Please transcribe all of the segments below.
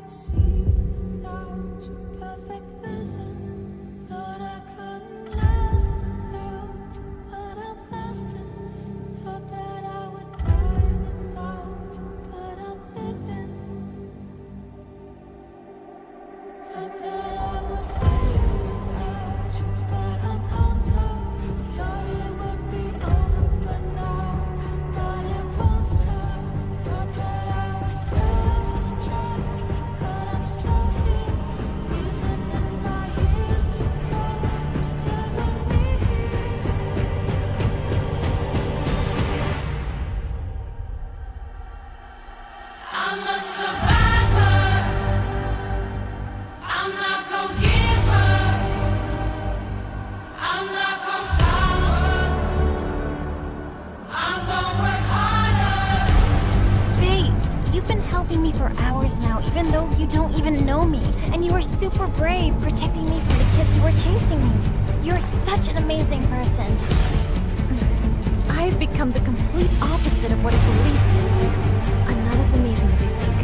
Super brave, protecting me from the kids who were chasing me. You're such an amazing person. I've become the complete opposite of what I believed in. I'm not as amazing as you think.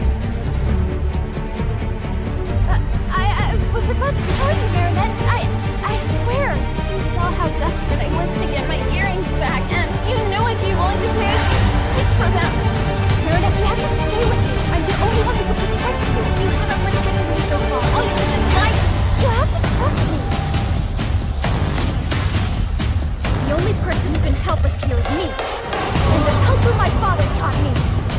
I was about to tell you, Marinette. I swear. You saw how desperate I was to get my earrings back, and you knew I'd be willing to pay thanks for them. Marinette, you have to stay with me. I'm the only one who can protect you. You haven't protected me so far. All you did is lie. You have to trust me. The only person who can help us here is me. And the kung fu my father taught me.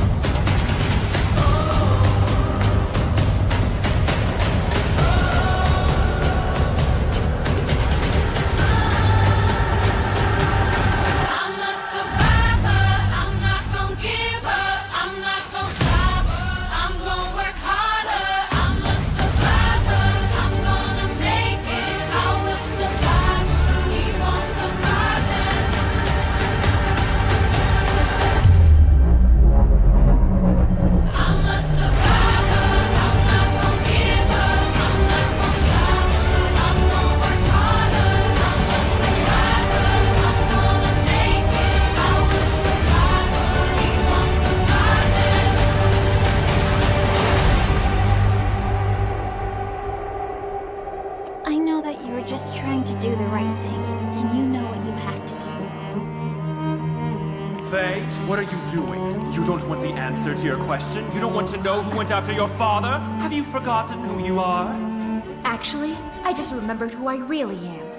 To your question? You don't want to know who went after your father? Have you forgotten who you are? Actually, I just remembered who I really am.